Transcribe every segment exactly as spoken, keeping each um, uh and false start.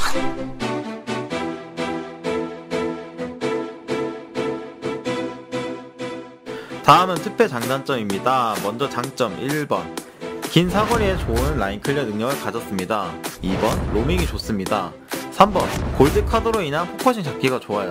다음은 특패 장단점입니다. 먼저 장점 일 번 긴 사거리에 좋은 라인 클리어 능력을 가졌습니다. 이 번 로밍이 좋습니다. 삼 번 골드 카드로 인한 포커싱 잡기가 좋아요.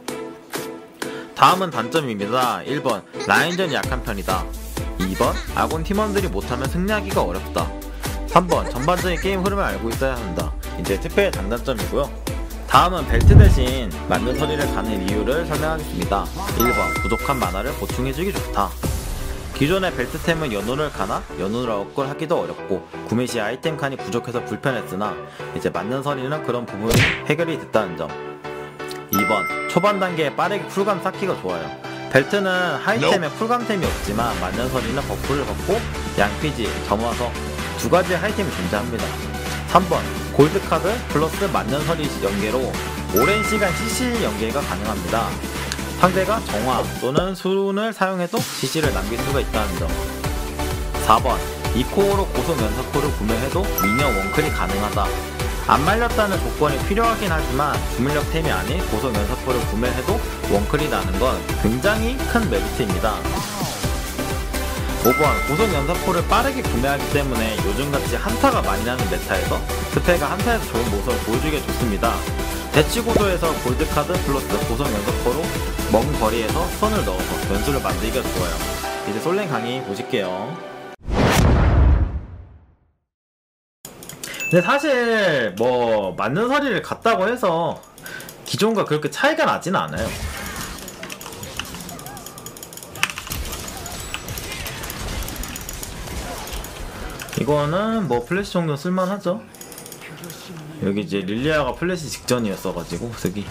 다음은 단점입니다. 일 번 라인전이 약한 편이다. 이 번 아군 팀원들이 못하면 승리하기가 어렵다. 삼 번 전반적인 게임 흐름을 알고 있어야 한다. 이제 특패의 장단점이고요. 다음은 벨트 대신 만능 서리를 가는 이유를 설명하겠습니다. 일 번 부족한 만화를 보충해주기 좋다. 기존의 벨트템은 연운을 가나 연운을 업글 하기도 어렵고 구매 시 아이템 칸이 부족해서 불편했으나 이제 만능 서리는 그런 부분이 해결이 됐다는 점. 이 번 초반 단계에 빠르게 쿨감 쌓기가 좋아요. 벨트는 하이템에 쿨감템이 없지만 만능 서리는 버프를 받고 양피지, 점화석 두 가지 하이템이 존재합니다. 삼 번 골드카드 플러스 만년서리 연계로 오랜 시간 씨씨 연계가 가능합니다. 상대가 정화 또는 수run을 사용해도 씨씨를 남길 수가 있다는 점. 사 번 이코어로 고속 연사코를 구매해도 미니언 원클이 가능하다. 안 말렸다는 조건이 필요하긴 하지만 주물력 템이 아닌 고속 연사코를 구매해도 원클이 나는 건 굉장히 큰 메리트입니다. 오 번 고속 연사포를 빠르게 구매하기 때문에 요즘같이 한타가 많이 나는 메타에서 특패가 한타에서 좋은 모습을 보여주기에 좋습니다. 대치고도에서 골드카드 플러스 고속 연사포로 먼 거리에서 선을 넣어서 변수를 만들기가 좋아요. 이제 솔랭 강의 보실게요. 근데 사실 뭐 맞는 서리를 갔다고 해서 기존과 그렇게 차이가 나진 않아요. 이거는 뭐 플래시 정도 쓸만하죠. 여기 이제 릴리아가 플래시 직전이었어가지고 쓰기.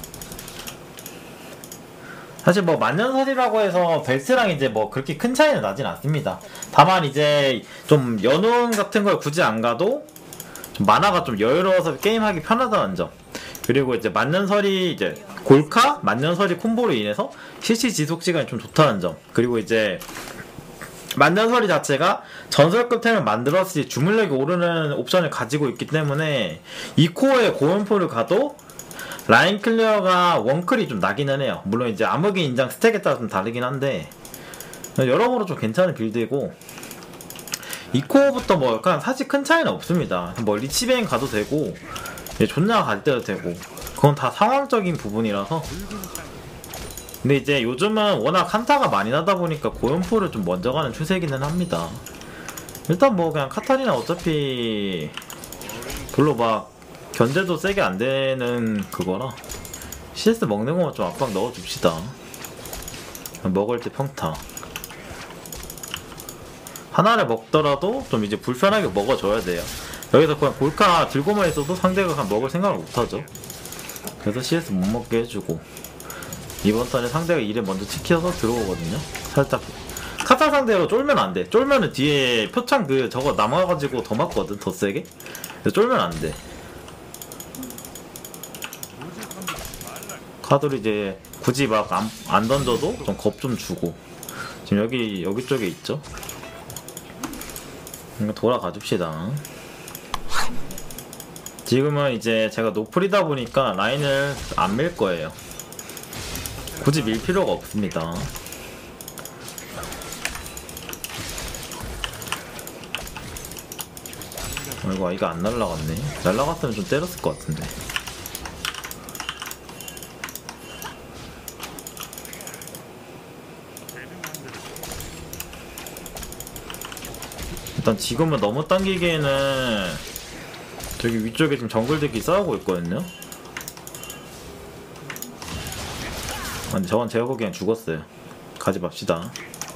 사실 뭐 만년설이라고 해서 벨트랑 이제 뭐 그렇게 큰 차이는 나진 않습니다. 다만 이제 좀 연운 같은 걸 굳이 안 가도 좀 만화가 좀 여유로워서 게임하기 편하다는 점. 그리고 이제 만년설이 이제 골카 만년설이 콤보로 인해서 씨씨 지속 시간이 좀 좋다는 점. 그리고 이제 만년설이 자체가 전설급 템을 만들었을 때 주물력이 오르는 옵션을 가지고 있기 때문에 이 코어에 고연포를 가도 라인 클리어가 원클이 좀 나기는 해요. 물론 이제 암흑의 인장 스택에 따라 좀 다르긴 한데 여러모로 좀 괜찮은 빌드이고 이 코어부터 뭐 약간 사실 큰 차이는 없습니다. 뭐 리치베인 가도 되고 존나 갈 때도 되고 그건 다 상황적인 부분이라서. 근데 이제 요즘은 워낙 한타가 많이 나다 보니까 고연포를 좀 먼저 가는 추세이기는 합니다. 일단 뭐 그냥 카타리나 어차피 별로 막 견제도 세게 안 되는 그거라 씨에스 먹는 거만 좀 압박 넣어줍시다. 먹을 때 평타 하나를 먹더라도 좀 이제 불편하게 먹어줘야 돼요. 여기서 그냥 골카 들고만 있어도 상대가 그냥 먹을 생각을 못하죠. 그래서 씨에스 못 먹게 해주고 이번 턴에 상대가 일에 먼저 지켜서 들어오거든요. 살짝 카타 상대로 쫄면 안돼. 쫄면은 뒤에 표창 그 저거 남아가지고 더 맞거든. 더 세게. 쫄면 안돼. 카드를 이제 굳이 막 안 안 던져도 좀 겁 좀 주고. 지금 여기 여기 쪽에 있죠. 돌아가 줍시다. 지금은 이제 제가 노플이다 보니까 라인을 안 밀 거예요. 굳이 밀 필요가 없습니다. 아이고 이거 안 날라갔네. 날라갔으면 좀 때렸을 것 같은데. 일단 지금은 너무 당기기에는 저기 위쪽에 지금 정글들끼리 싸우고 있거든요. 아니 저건 제가 보기엔 죽었어요. 가지 맙시다.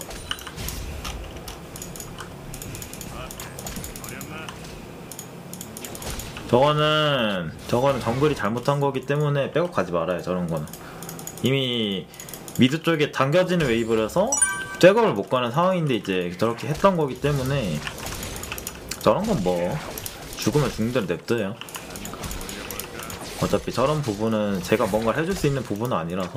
저거는 저거는 정글이 잘못한 거기 때문에 백업 가지 말아요. 저런 거는 이미 미드 쪽에 당겨지는 웨이브라서 백업을 못 가는 상황인데 이제 저렇게 했던 거기 때문에 저런 건 뭐 죽으면 죽는 대로 냅둬요. 어차피 저런 부분은 제가 뭔가를 해줄 수 있는 부분은 아니라서.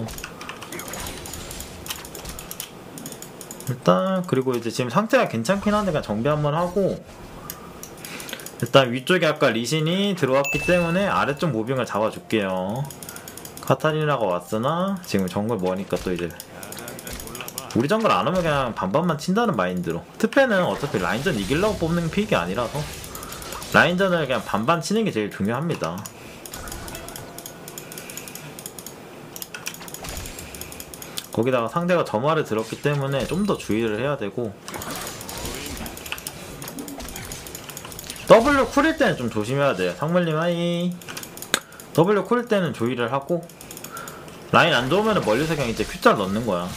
일단 그리고 이제 지금 상태가 괜찮긴 한데 그냥 정비 한번 하고 일단 위쪽에 아까 리신이 들어왔기 때문에 아래쪽 무빙을 잡아줄게요. 카타리나가 왔으나 지금 정글 뭐니까 또 이제 우리 정글 안 오면 그냥 반반만 친다는 마인드로. 트페는 어차피 라인전 이기려고 뽑는 픽이 아니라서 라인전을 그냥 반반 치는 게 제일 중요합니다. 거기다가 상대가 점화를 들었기 때문에 좀 더 주의를 해야 되고, W 쿨일 때는 좀 조심해야 돼요. 상물님 하이. W 쿨일 때는 조의를 하고, 라인 안 좋으면 멀리서 그냥 이제 Q짤 넣는 거야.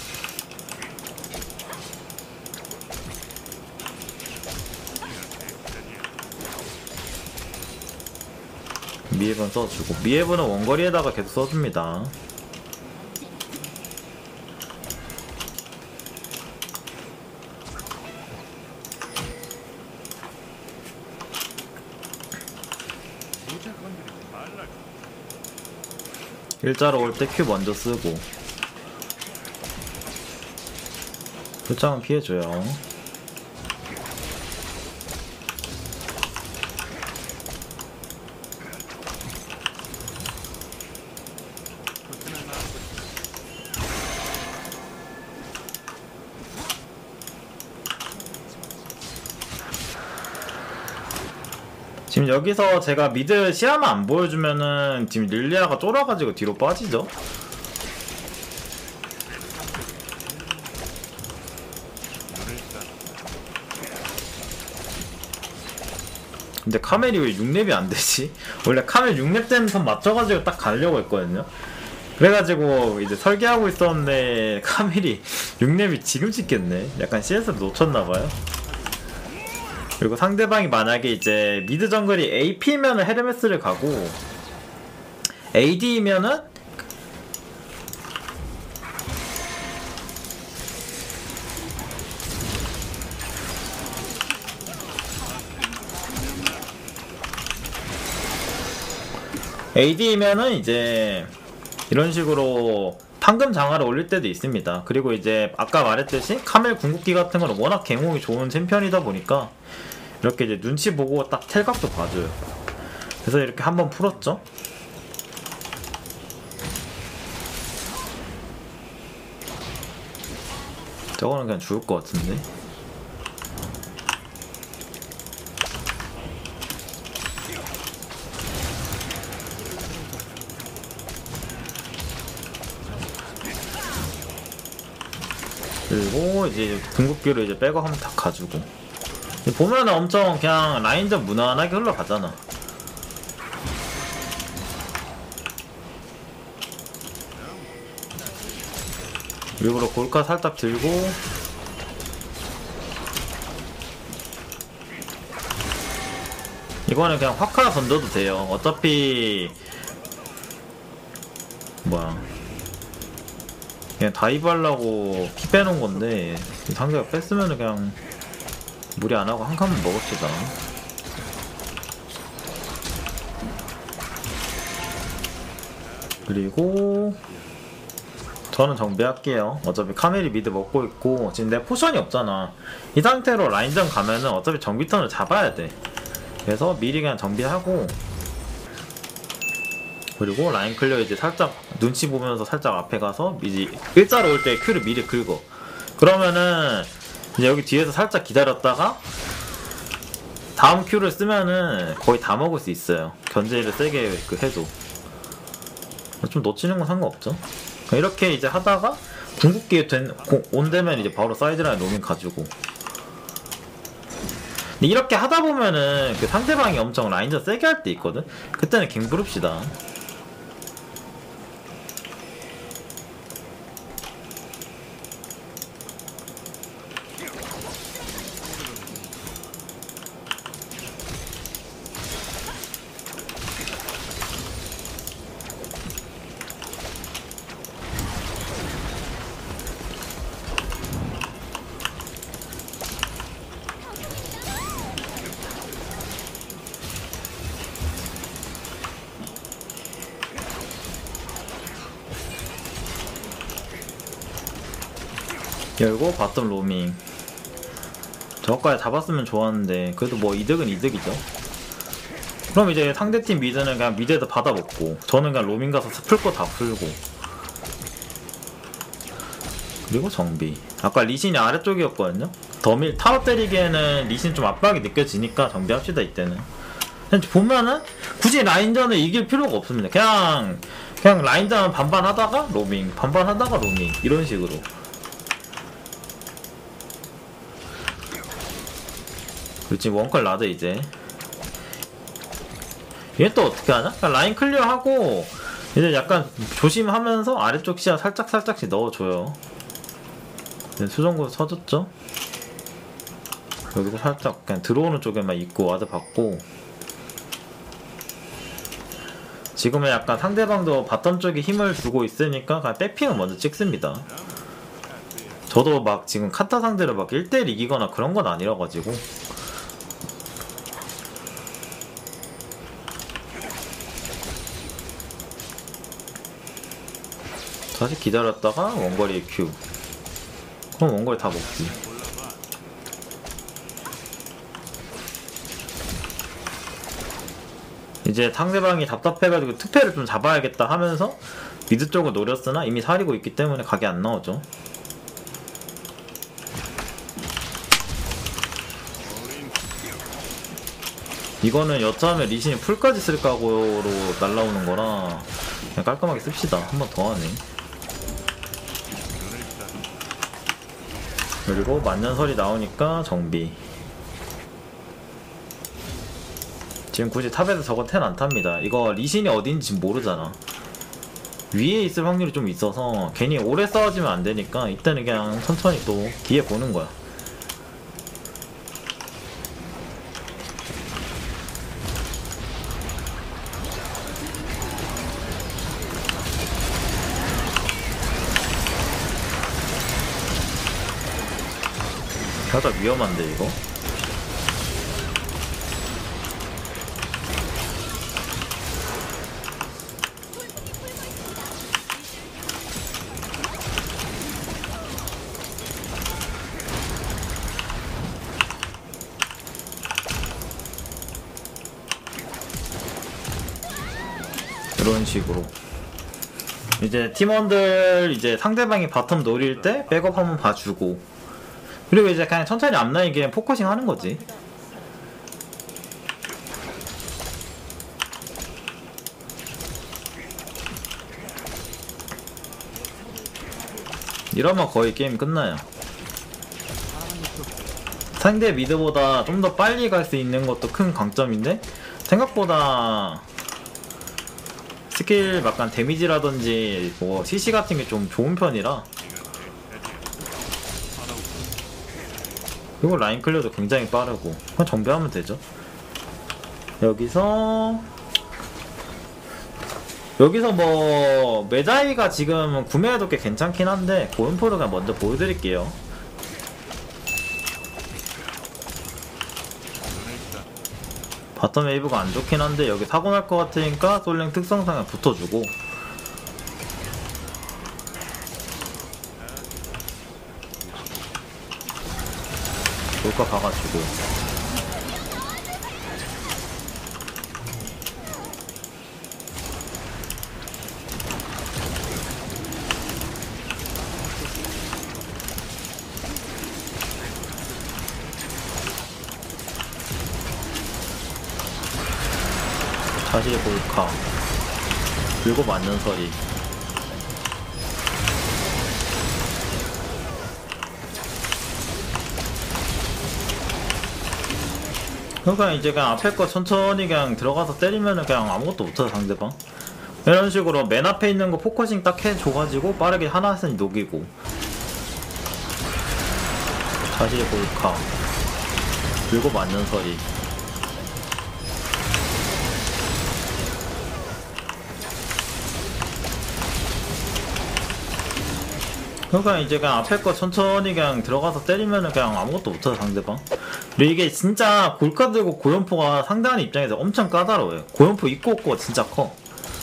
미에브는 써주고, 미에브는 원거리에다가 계속 써줍니다. 일자로 올 때 Q 먼저 쓰고, 불장은 피해줘요. 지금 여기서 제가 미드 시야만 안 보여주면은 지금 릴리아가 쫄아가지고 뒤로 빠지죠? 근데 카멜이 왜 육 렙이 안 되지? 원래 카멜 육 렙 되는 선 맞춰가지고 딱 가려고 했거든요? 그래가지고 이제 설계하고 있었는데 카멜이 육 렙이 지금 찍겠네? 약간 씨에스를 놓쳤나봐요? 그리고 상대방이 만약에 이제 미드 정글이 에이피면은 헤르메스를 가고 에이디면은 에이디면은 이제 이런 식으로 황금 장화를 올릴 때도 있습니다. 그리고 이제 아까 말했듯이 카멜 궁극기 같은 거는 워낙 갱홍이 좋은 챔피언이다 보니까 이렇게 이제 눈치 보고 딱 텔각도 봐줘요. 그래서 이렇게 한번 풀었죠. 저거는 그냥 죽을 것 같은데. 그리고 이제 궁극기로 이제 백업 한번 다 가지고, 보면은 엄청 그냥 라인전 무난하게 흘러가잖아. 일부러 골카 살짝 들고, 이거는 그냥 확 하나 던져도 돼요. 어차피 뭐야, 그냥 다이브 하려고 키 빼놓은 건데 상대가 뺐으면은 그냥 무리 안 하고 한 칸만 먹읍시다. 그리고 저는 정비할게요. 어차피 카멜이 미드 먹고 있고 지금 내 포션이 없잖아. 이 상태로 라인전 가면은 어차피 정비턴을 잡아야 돼. 그래서 미리 그냥 정비하고, 그리고 라인 클리어 이제 살짝 눈치 보면서 살짝 앞에 가서 이제 일자로 올 때 Q를 미리 긁어. 그러면은 이제 여기 뒤에서 살짝 기다렸다가 다음 Q를 쓰면은 거의 다 먹을 수 있어요. 견제를 세게 그 해도. 좀 놓치는 건 상관없죠. 이렇게 이제 하다가 궁극기 된, 온되면 이제 바로 사이드라인 로밍 가지고. 근데 이렇게 하다 보면은 그 상대방이 엄청 라인전 세게 할 때 있거든? 그때는 갱 부릅시다. 열고 바텀 로밍. 저거까지 잡았으면 좋았는데 그래도 뭐 이득은 이득이죠. 그럼 이제 상대팀 미드는 그냥 미드에서 받아먹고 저는 그냥 로밍 가서 풀 거 다 풀고 그리고 정비. 아까 리신이 아래쪽이었거든요. 더밀 타워 때리기에는 리신 좀 압박이 느껴지니까 정비합시다. 이때는 보면은 굳이 라인전을 이길 필요가 없습니다. 그냥 그냥 라인전 반반 하다가 로밍, 반반 하다가 로밍 이런 식으로. 그렇지. 원컬 나도 이제 얘 또 어떻게 하냐? 그냥 라인 클리어하고 이제 약간 조심하면서 아래쪽 시야 살짝 살짝씩 넣어줘요. 수정구 서줬죠? 여기도 살짝 그냥 들어오는 쪽에만 있고 와드 받고. 지금은 약간 상대방도 바텀 쪽에 힘을 주고 있으니까 그냥 백핑을 먼저 찍습니다. 저도 막 지금 카타 상대로 막 일 대 일 이기거나 그런 건 아니라가지고. 다시 기다렸다가 원거리 Q. 그럼 원거리 다 먹지. 이제 상대방이 답답해가지고 특패를 좀 잡아야겠다 하면서 미드 쪽을 노렸으나 이미 사리고 있기 때문에 각이 안 나오죠. 이거는 여차하면 리신이 풀까지 쓸 각오로 날라오는 거라 그냥 깔끔하게 씁시다. 한 번 더 하네. 그리고 만년설이 나오니까 정비. 지금 굳이 탑에서 저거 텐 안 탑니다. 이거 리신이 어딘지 지금 모르잖아. 위에 있을 확률이 좀 있어서 괜히 오래 싸워지면 안 되니까 이때는 그냥 천천히 또 기회 보는 거야. 살짝 위험한데 이거? 이런 식으로 이제 팀원들 이제 상대방이 바텀 노릴 때 백업 한번 봐주고, 그리고 이제 그냥 천천히 앞라인 그냥 포커싱 하는 거지. 이러면 거의 게임 끝나요. 상대 미드보다 좀 더 빨리 갈 수 있는 것도 큰 강점인데 생각보다 스킬 약간 데미지라든지 뭐 씨씨 같은 게 좀 좋은 편이라. 그리고 라인 클리어도 굉장히 빠르고 그냥 정비하면 되죠. 여기서 여기서 뭐 메자이가 지금 구매해도 꽤 괜찮긴 한데 고인포를 그냥 먼저 보여드릴게요. 바텀 웨이브가 안 좋긴 한데 여기 사고 날 것 같으니까 솔랭 특성상에 붙어주고, 볼까 봐가지고 다시 볼카 그리고 만년설이. 그러니까 이제 그냥 앞에 거 천천히 그냥 들어가서 때리면은 그냥 아무것도 못해요 상대방. 이런 식으로 맨 앞에 있는 거 포커싱 딱 해줘가지고 빠르게 하나씩 녹이고. 다시 볼카 그리고 만년설이. 그러니까 이제 그냥 앞에 거 천천히 그냥 들어가서 때리면은 그냥 아무것도 못해요 상대방. 그리고 이게 진짜 골카 들고 고연포가 상대하는 입장에서 엄청 까다로워요. 고연포 있고 없고 진짜 커.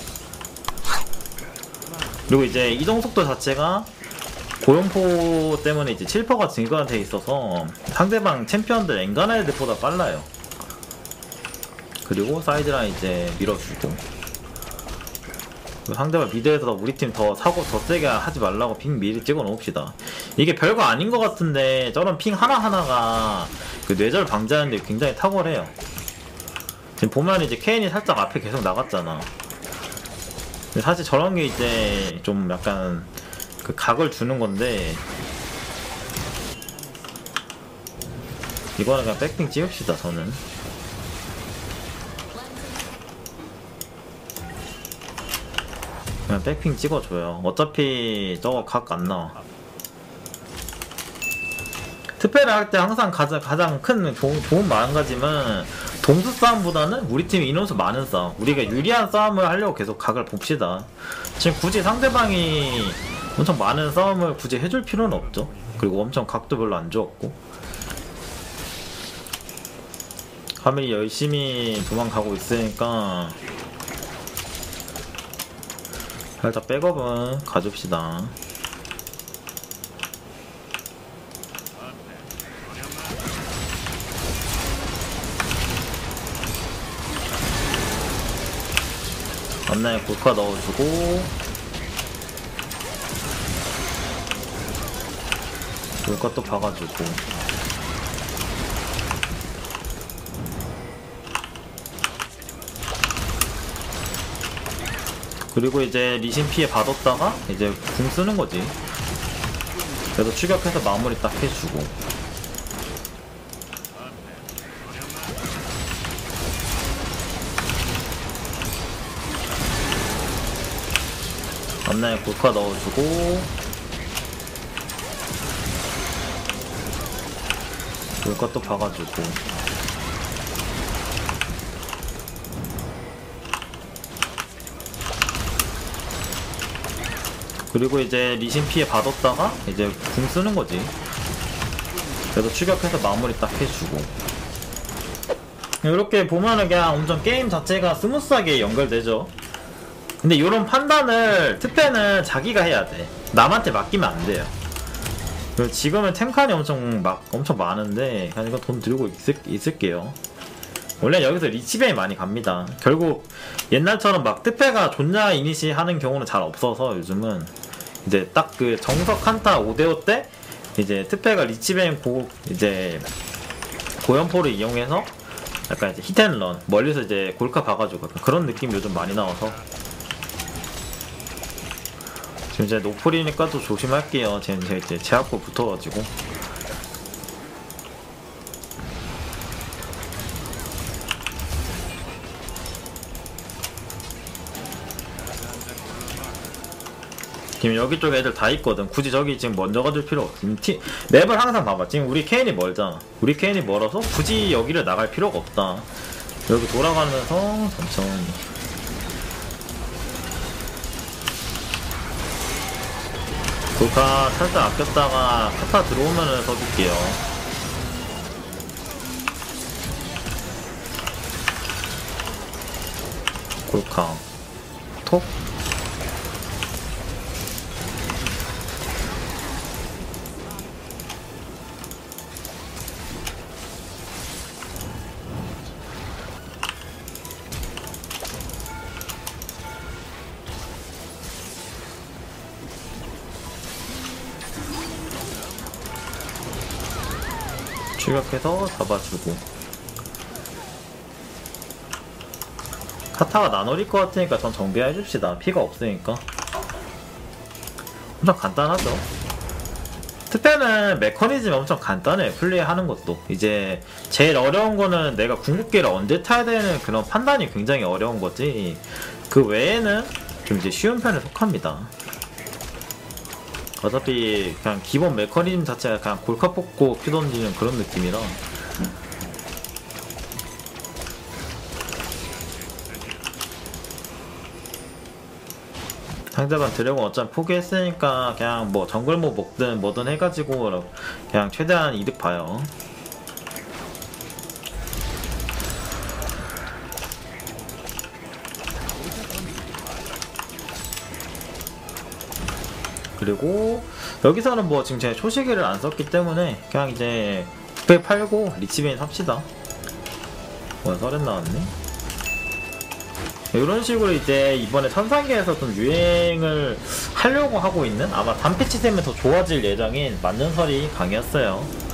그리고 이제 이동 속도 자체가 고연포 때문에 이제 칠 퍼센트가 증가돼 있어서 상대방 챔피언들 엔간하이드보다 빨라요. 그리고 사이드라인 이제 밀어주고, 상대방 미드에서 우리 팀 더 사고 더 세게 하지 말라고 핑 미리 찍어 놓읍시다. 이게 별거 아닌 것 같은데 저런 핑 하나하나가 그 뇌절 방지하는데 굉장히 탁월해요. 지금 보면 이제 케인이 살짝 앞에 계속 나갔잖아. 근데 사실 저런 게 이제 좀 약간 그 각을 주는 건데, 이거는 그냥 백핑 찍읍시다. 저는 그냥 백핑 찍어줘요. 어차피 저거 각 안 나와. 특패를 할 때 항상 가장, 가장 큰 좋은, 좋은 마음가짐은 동수 싸움보다는 우리 팀이 인원수 많은 싸움, 우리가 유리한 싸움을 하려고 계속 각을 봅시다. 지금 굳이 상대방이 엄청 많은 싸움을 굳이 해줄 필요는 없죠. 그리고 엄청 각도 별로 안 좋았고, 카밀이 열심히 도망가고 있으니까 살짝 백업은 가줍시다. 앞라인 골카 넣어주고, 골카 또 박아주고, 그리고 이제 리신 피해 받았다가 이제 궁 쓰는 거지. 그래서 추격해서 마무리 딱 해주고, 앞라인 골카 넣어주고, 골카 또 박아주고, 그리고 이제 리신 피해 받았다가 이제 궁 쓰는 거지. 그래서 추격해서 마무리 딱 해주고, 이렇게 보면은 그냥 엄청 게임 자체가 스무스하게 연결되죠. 근데 이런 판단을 특패는 자기가 해야 돼. 남한테 맡기면 안 돼요. 그리고 지금은 템칸이 엄청 막 엄청 많은데 그냥 이거 돈 들고 있을, 있을게요. 원래 여기서 리치베이 많이 갑니다. 결국 옛날처럼 막 특패가 존나 이니시 하는 경우는 잘 없어서 요즘은 이제 딱 그 정석 한타 오 대 오 때 이제 특패가 리치베이 고 이제 고연포를 이용해서 약간 이제 히트앤런 멀리서 이제 골카 박아주고 그런 느낌 요즘 많이 나와서, 지금 이제 노플이니까 또 조심할게요. 쟤는 제 이제 제압고 붙어가지고. 지금 여기 쪽에 애들 다 있거든. 굳이 저기 지금 먼저 가줄 필요 없어. 티, 맵을 항상 봐봐. 지금 우리 케인이 멀잖아. 우리 케인이 멀어서 굳이 여기를 나갈 필요가 없다. 여기 돌아가면서 천천히. 골카 살짝 아꼈다가 카타 들어오면은 써줄게요. 골카 톡. 추격해서 잡아주고, 카타가 나노릴 것 같으니까 전 정비해줍시다. 피가 없으니까. 엄청 간단하죠. 특패는 메커니즘이 엄청 간단해. 플레이하는 것도 이제 제일 어려운 거는 내가 궁극기를 언제 타야 되는 그런 판단이 굉장히 어려운 거지, 그 외에는 좀 이제 쉬운 편에 속합니다. 어차피 그냥 기본 메커니즘 자체가 그냥 골카 뽑고 큐 던지는 그런 느낌이라. 상대방 드래곤 어차피 포기했으니까 그냥 뭐 정글모 먹든 뭐든 해가지고 그냥 최대한 이득 봐요. 그리고 여기서는 뭐 지금 제가 초시계를 안 썼기 때문에 그냥 이제 백 팔고 리치베인 삽시다. 뭐야, 서렌 나왔네. 이런 식으로 이제 이번에 천상계에서 좀 유행을 하려고 하고 있는, 아마 단패치 되면 더 좋아질 예정인 만년설이 강이었어요.